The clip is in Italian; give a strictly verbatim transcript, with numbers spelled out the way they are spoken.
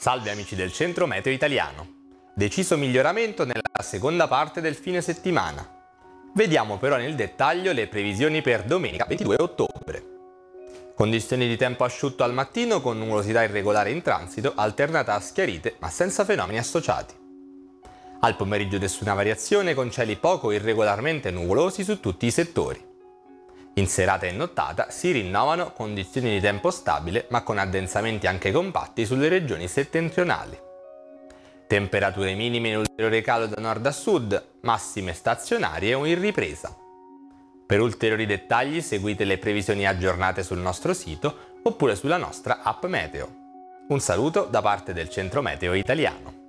Salve amici del Centro Meteo Italiano. Deciso miglioramento nella seconda parte del fine settimana. Vediamo però nel dettaglio le previsioni per domenica ventidue ottobre. Condizioni di tempo asciutto al mattino con nuvolosità irregolare in transito, alternata a schiarite ma senza fenomeni associati. Al pomeriggio nessuna variazione con cieli poco irregolarmente nuvolosi su tutti i settori. In serata e nottata si rinnovano condizioni di tempo stabile ma con addensamenti anche compatti sulle regioni settentrionali. Temperature minime in ulteriore calo da nord a sud, massime stazionarie o in ripresa. Per ulteriori dettagli seguite le previsioni aggiornate sul nostro sito oppure sulla nostra app Meteo. Un saluto da parte del Centro Meteo Italiano.